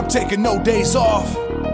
I'm taking no days off.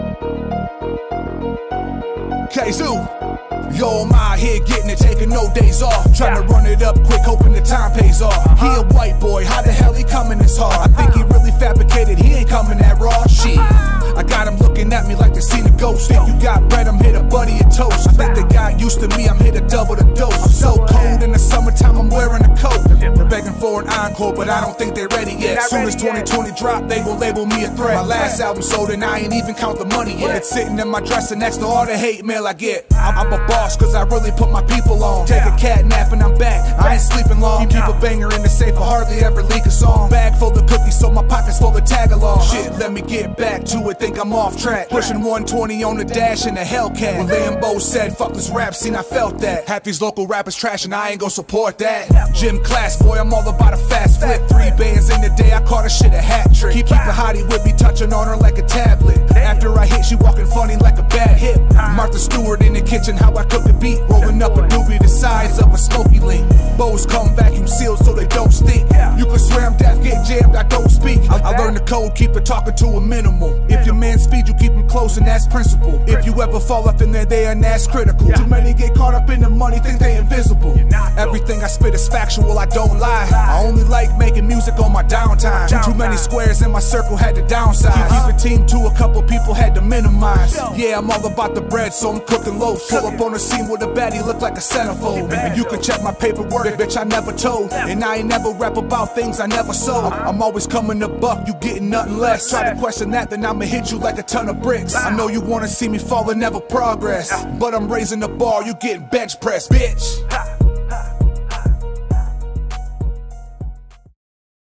Kzoo. Yo, I'm out here getting it, taking no days off. Trying to run it up quick, hoping the time pays off. He a white boy, how the hell he coming this hard? I think he really fabricated, he ain't coming that raw. Shit, I got him looking at me like they seen a ghost. If you got bread, I'm here to buddy a toast. I think they got used to me, I'm here to double the dose. I'm so cold in the summertime, I'm wearing a coat. They're begging for an encore, but I don't think they're ready yet. Soon as 2020 drop, they will label me a threat. My last album sold and I ain't even count the money yet. It's sitting in my dresser next to all the hate mail I get. I'm a boss cause I really put my people on. Take a cat nap and I'm back, I ain't sleeping long. Keep a banger in the safe, I hardly ever leak a song. Bag full of cookies so my pockets full of tag-along. Shit, let me get back to it, think I'm off track. Pushing 120 on the dash in a Hellcat. When Lambo said fuck this rap scene, I felt that. Half these local rappers trash and I ain't gon' support that. Gym class, boy, I'm all about a fast flip. 3 bands in the day, I caught a shit a hat trick. Keep the hottie with me, touching on her like a tablet. After I hit, she walking funny like a bad hip. Martha Stewart in the kitchen, how I cook the beat. Rolling up a doobie the size of a smoky link. Bows come vacuum sealed so they don't stink. You can swear I'm deaf, get jammed, I don't speak. I learned the code, keep it talking to a minimal. If your man speed, you keep him close and that's principle. If you ever fall up in there and that's critical. Too many get caught up in the money, think they invisible. Everything I spit is factual, I don't lie. I only like making music on my downtime. Too many squares in my circle, had to downsize. Keep a team to a couple people, had to minimize. Yeah, I'm all about the bread, so I'm cooking loaf. Pull up on the scene with a baddie, look like a centerfold. And you can check my paperwork, bitch, I never told. And I ain't never rap about things I never sold. I'm always coming to buck, you getting nothing less. Try to question that, then I'ma hit you like a ton of bricks. I know you wanna see me fall and never progress, but I'm raising the bar, you getting bench pressed, bitch.